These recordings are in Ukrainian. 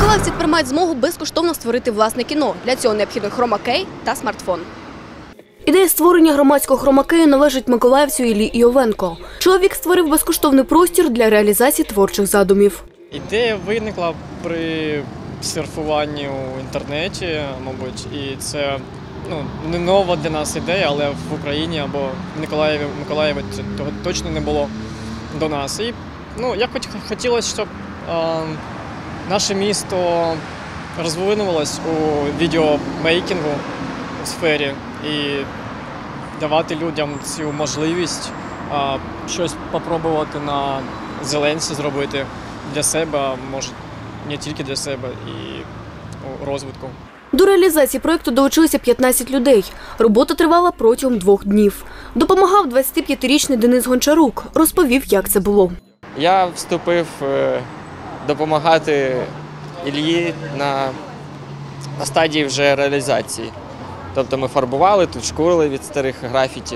Миколаївці тепер мають змогу безкоштовно створити власне кіно. Для цього необхідно хромакей та смартфон. Ідея створення громадського хромакею належить миколаївцю Іллі Іовенко. Чоловік створив безкоштовний простір для реалізації творчих задумів. Ідея виникла при серфуванні у інтернеті, мабуть, і це не нова для нас ідея, але в Україні або в Миколаєві того точно не було до нас. І як хотілося, щоб наше місто розвинулося у відеомейкінгу у сфері і давати людям цю можливість щось спробувати на зеленці зробити для себе, може не тільки для себе, і у розвитку. До реалізації проєкту долучилися 15 людей. Робота тривала протягом 2 днів. Допомагав 25-річний Денис Гончарук. Розповів, як це було. Я вступив допомагати Іллі на стадії вже реалізації. Тобто ми фарбували, тут шкурили від старих графіті.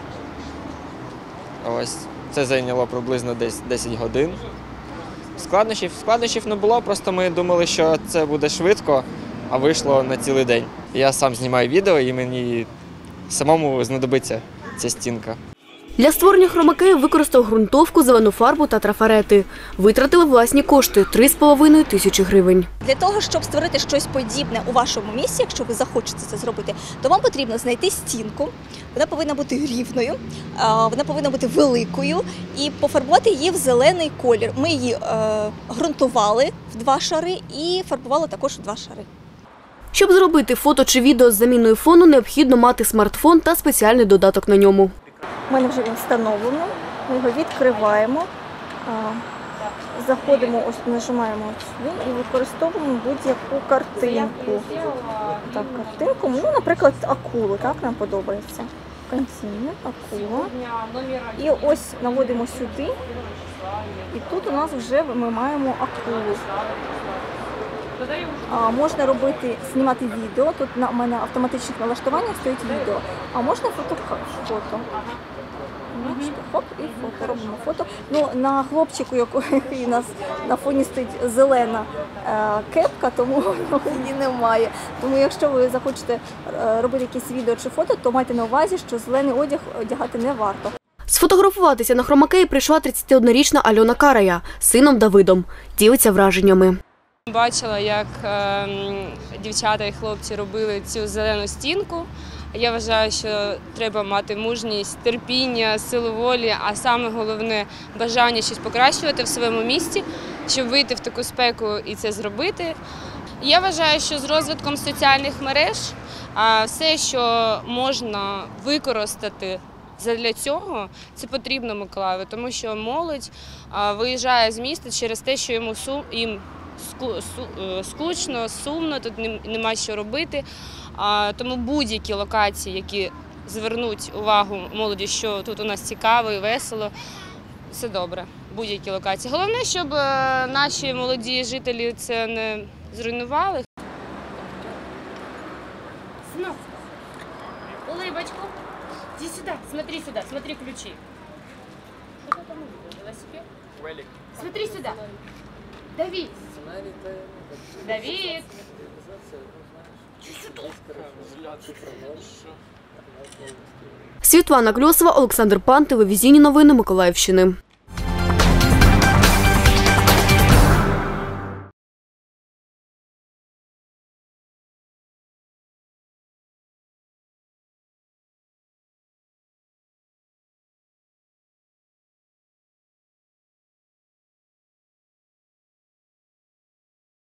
Ось. Це зайняло приблизно десь 10 годин. Складнощів не було, просто ми думали, що це буде швидко, а вийшло на цілий день. Я сам знімаю відео і мені самому знадобиться ця стінка. Для створення хромакею використав ґрунтовку, зелену фарбу та трафарети. Витратили власні кошти – 3,5 тисячі гривень. Для того, щоб створити щось подібне у вашому місті, якщо ви захочете це зробити, то вам потрібно знайти стінку. Вона повинна бути рівною, вона повинна бути великою і пофарбувати її в зелений колір. Ми її ґрунтували в 2 шари і фарбували також в 2 шари. Щоб зробити фото чи відео з заміною фону, необхідно мати смартфон та спеціальний додаток на ньому. У мене вже він встановлено, ми його відкриваємо, заходимо, ось нажимаємо сюди і використовуємо будь-яку картинку. Так, картинку, наприклад, акулу, так, нам подобається. Континент, акула. І ось наводимо сюди, і тут у нас вже ми маємо акулу. Можна знімати відео, тут у мене автоматичних налаштуваннях стоїть відео, а можна фото. Хоп, і фото, робимо фото. На хлопчику, який у нас на фоні стоїть зелена кепка, тому її немає. Тому якщо ви захочете робити якесь відео чи фото, то майте на увазі, що зелений одяг одягати не варто. Сфотографуватися на хромакеї прийшла 31-річна Альона Карая з сином Давидом. Ділиться враженнями. Бачила, як дівчата і хлопці робили цю зелену стінку. Я вважаю, що треба мати мужність, терпіння, силу волі, а саме головне – бажання щось покращувати в своєму місті, щоб вийти в таку спеку і це зробити. Я вважаю, що з розвитком соціальних мереж все, що можна використати для цього, це потрібно Миколаєву, тому що молодь виїжджає з міста через те, що їм скучно, сумно, тут нема що робити. Тому будь-які локації, які звернуть увагу молоді, що тут у нас цікаво і весело, все добре. Будь-які локації. Головне, щоб наші молоді жителі це не зруйнували. Сынок, улыбочку. Иди сюда, смотри ключи. Что ты там увидел? Велосипед? Велик. Смотри сюда. Давид. Давид. Світлана Кльосова, Олександр Пан, телевізійні новини Миколаївщини.